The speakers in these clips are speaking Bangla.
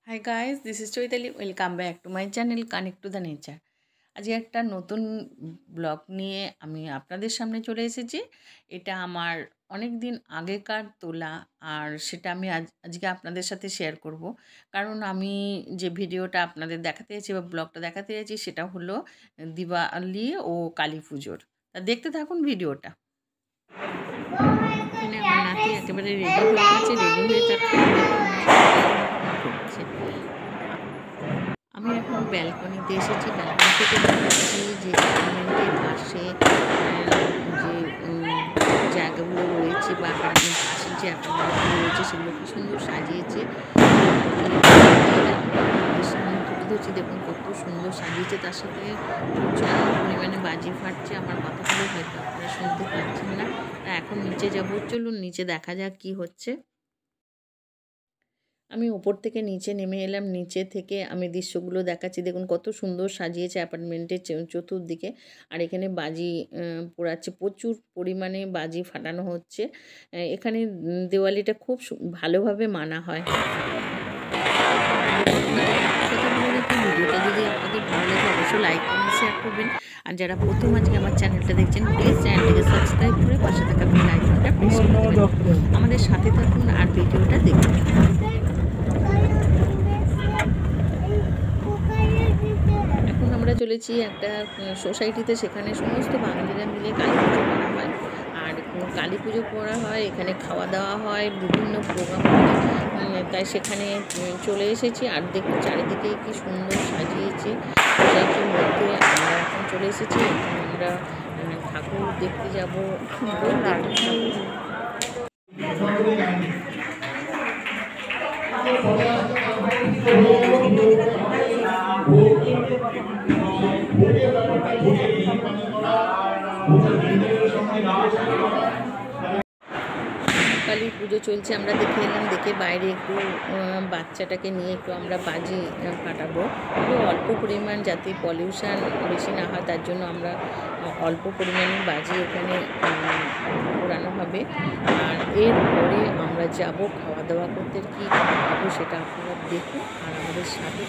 High guys, this is Chaitali. Welcome back to my channel connect to the nature. আজকে একটা নতুন ব্লগ নিয়ে আমি আপনাদের সামনে চলে এসেছি। এটা আমার অনেক দিন আগেকার তোলা, আর সেটা আমি আজকে আপনাদের সাথে শেয়ার করব। কারণ আমি যে ভিডিওটা আপনাদের দেখাতে চাইছি বা ব্লগটা দেখাতে চাইছি সেটা হলো দিওয়ালি ও কালী পুজোর। তা দেখতে থাকুন ভিডিওটা। এখানে আমার নাতি একেবারে রেডি হয়ে গেছে, রেডি হয়ে তার করছে। আমি এখন ব্যালকনিতে এসেছি। ব্যালকনি থেকে দেখাচ্ছি যে অ্যাপার্টমেন্টের পাশে যে জায়গাগুলো রয়েছে বা অ্যাপার্টমেন্ট পাশের যে অ্যাপার্টমেন্টগুলো রয়েছে সেগুলো খুব সুন্দর সাজিয়েছে। সামনে তুলে ধরছি, দেখুন কত সুন্দর সাজিয়েছে। তার সাথে প্রচুর পরিমাণে বাজি ফাটছে। আমার কথাগুলো হয়তো আপনারা শুনতে পাচ্ছেন না। তা এখন নিচে যাবো, চলুন নিচে দেখা যাক কি হচ্ছে। আমি ওপর থেকে নিচে নেমে এলাম। নিচে থেকে আমি দৃশ্যগুলো দেখাচ্ছি। দেখুন কত সুন্দর সাজিয়েছে অ্যাপার্টমেন্টের চতুর্দিকে। আর এখানে বাজি পোড়াচ্ছে, প্রচুর পরিমাণে বাজি ফাটানো হচ্ছে। এখানে দিওয়ালিটা খুব ভালোভাবে মানা হয়। কথা বলে রাখি, ভিডিওটা যদি আপনাদের ভালো লাগে অবশ্যই লাইক কমেন্ট শেয়ার করবেন। আর যারা প্রথম আজকে আমার চ্যানেলটা দেখছেন প্লিজ চ্যানেলটিকে সাবস্ক্রাইব করে পাশে থাকা বেল আইকনটা প্রেস করে দেবেন। আমাদের সাথে থাকুন আর ভিডিওটা দেখুন। এখন আমরা চলেছি একটা সোসাইটিতে। সেখানে সমস্ত বাঙালিরা মিলে কালী পুজো করা হয়। আর কালী পুজো করা হয়, এখানে খাওয়া দাওয়া হয়, বিভিন্ন প্রোগ্রাম হয়। তাই সেখানে চলে এসেছি। আর দেখুন চারিদিকে কি সুন্দর সাজিয়েছে। সোসাইটির মধ্যে আমরা এখন চলে এসেছি। এখন আমরা ঠাকুর দেখতে যাবো। কালী পুজো চলছে, আমরা দেখে এলাম। দেখে বাইরে একটু বাচ্চাটাকে নিয়ে একটু আমরা বাজি ফাটাবো। একটু অল্প পরিমাণ, যাতে পলিউশান বেশি না হয় তার জন্য আমরা অল্প পরিমাণে বাজি এখানে পোড়ানো হবে। আর এরপরে আমরা যাব খাওয়া দাওয়া করতে। কী খাবো সেটা আপনারা দেখুন আর আমাদের সাথে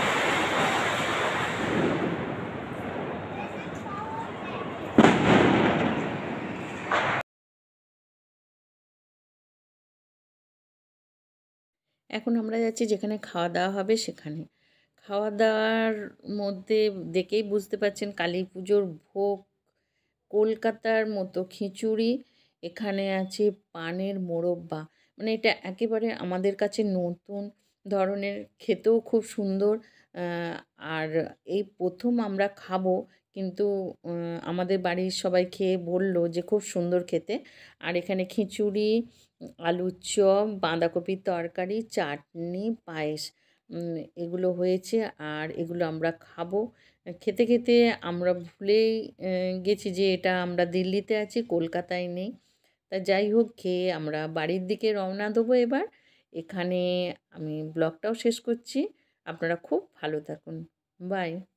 এখন আমরা যাচ্ছি যেখানে খাওয়া দাওয়া হবে সেখানে। খাওয়া দাওয়ার মধ্যে দেখেই বুঝতে পারছেন কালী পুজোর ভোগ, কলকাতার মতো খিচুড়ি, এখানে আছে পানের মোরব্বা। মানে এটা একেবারে আমাদের কাছে নতুন ধরনের, খেতেও খুব সুন্দর। আর এই প্রথম আমরা খাবো, কিন্তু আমাদের বাড়ির সবাই খেয়ে বলল যে খুব সুন্দর খেতে। আর এখানে খিচুড়ি, আলুর চপ, বাঁধাকপির তরকারি, চাটনি, পায়েস এগুলো হয়েছে। আর এগুলো আমরা খাবো। খেতে খেতে আমরা ভুলেই গেছি যে এটা আমরা দিল্লিতে আছি, কলকাতায় নেই। তা যাই হোক, খেয়ে আমরা বাড়ির দিকে রওনা দেবো এবার। এখানে আমি ব্লগটাও শেষ করছি। আপনারা খুব ভালো থাকুন। বাই।